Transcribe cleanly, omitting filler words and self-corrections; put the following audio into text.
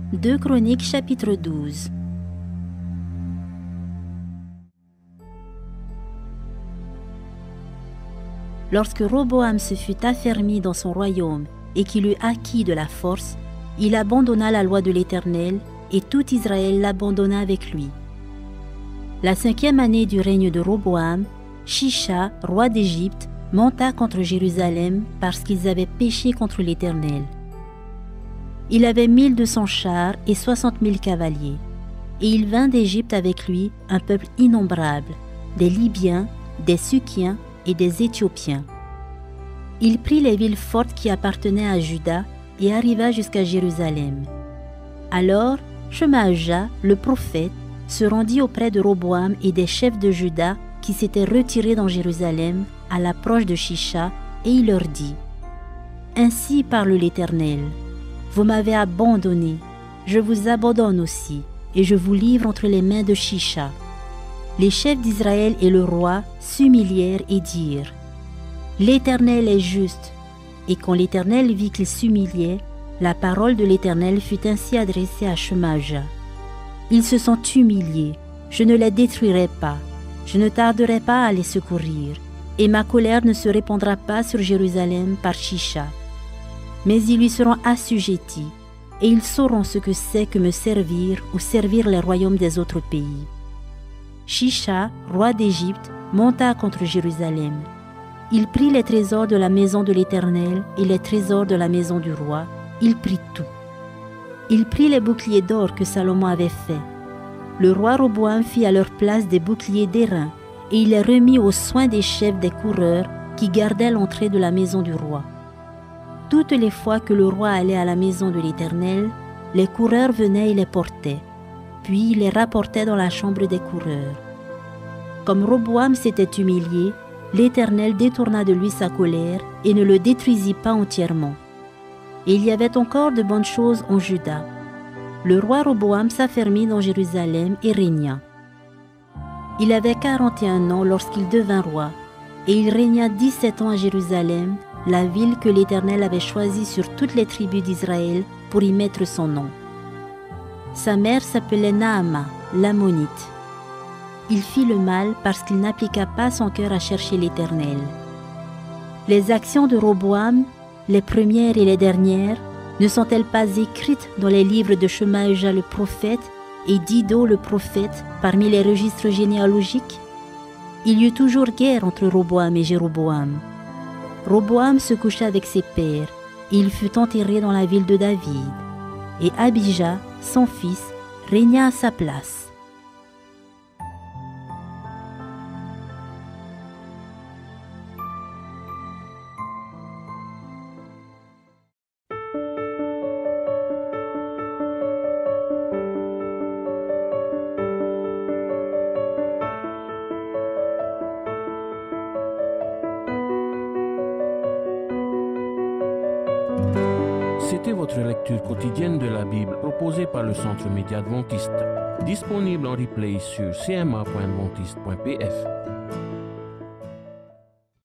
2 Chroniques chapitre 12. Lorsque Roboam se fut affermi dans son royaume et qu'il eut acquis de la force, il abandonna la loi de l'Éternel et tout Israël l'abandonna avec lui. La 5e année du règne de Roboam, Shisha, roi d'Égypte, monta contre Jérusalem parce qu'ils avaient péché contre l'Éternel. Il avait 1200 chars et 60 000 cavaliers, et il vint d'Égypte avec lui un peuple innombrable, des Libyens, des Sukiens et des Éthiopiens. Il prit les villes fortes qui appartenaient à Juda et arriva jusqu'à Jérusalem. Alors, Shemaja, le prophète, se rendit auprès de Roboam et des chefs de Juda qui s'étaient retirés dans Jérusalem à l'approche de Shisha, et il leur dit : « Ainsi parle l'Éternel. Vous m'avez abandonné, je vous abandonne aussi, et je vous livre entre les mains de Shisha. » Les chefs d'Israël et le roi s'humilièrent et dirent : « L'Éternel est juste. » Et quand l'Éternel vit qu'ils s'humiliaient, la parole de l'Éternel fut ainsi adressée à Shemaja. « Ils se sont humiliés, je ne les détruirai pas, je ne tarderai pas à les secourir, et ma colère ne se répandra pas sur Jérusalem par Shisha. Mais ils lui seront assujettis, et ils sauront ce que c'est que me servir ou servir les royaumes des autres pays. » Shisha, roi d'Égypte, monta contre Jérusalem. Il prit les trésors de la maison de l'Éternel et les trésors de la maison du roi. Il prit tout. Il prit les boucliers d'or que Salomon avait faits. Le roi Roboam fit à leur place des boucliers d'airain, et il les remit aux soins des chefs des coureurs qui gardaient l'entrée de la maison du roi. Toutes les fois que le roi allait à la maison de l'Éternel, les coureurs venaient et les portaient, puis les rapportaient dans la chambre des coureurs. Comme Roboam s'était humilié, l'Éternel détourna de lui sa colère et ne le détruisit pas entièrement. Et il y avait encore de bonnes choses en Juda. Le roi Roboam s'affermit dans Jérusalem et régna. Il avait 41 ans lorsqu'il devint roi, et il régna 17 ans à Jérusalem, la ville que l'Éternel avait choisie sur toutes les tribus d'Israël pour y mettre son nom. Sa mère s'appelait Naama, l'Ammonite. Il fit le mal parce qu'il n'appliqua pas son cœur à chercher l'Éternel. Les actions de Roboam, les premières et les dernières, ne sont-elles pas écrites dans les livres de Shemaja le prophète et d'Iddo le prophète parmi les registres généalogiques? Il y eut toujours guerre entre Roboam et Jéroboam. Roboam se coucha avec ses pères, et il fut enterré dans la ville de David. Et Abijah, son fils, régna à sa place. C'était votre lecture quotidienne de la Bible proposée par le Centre Média Adventiste, disponible en replay sur cma.adventiste.pf.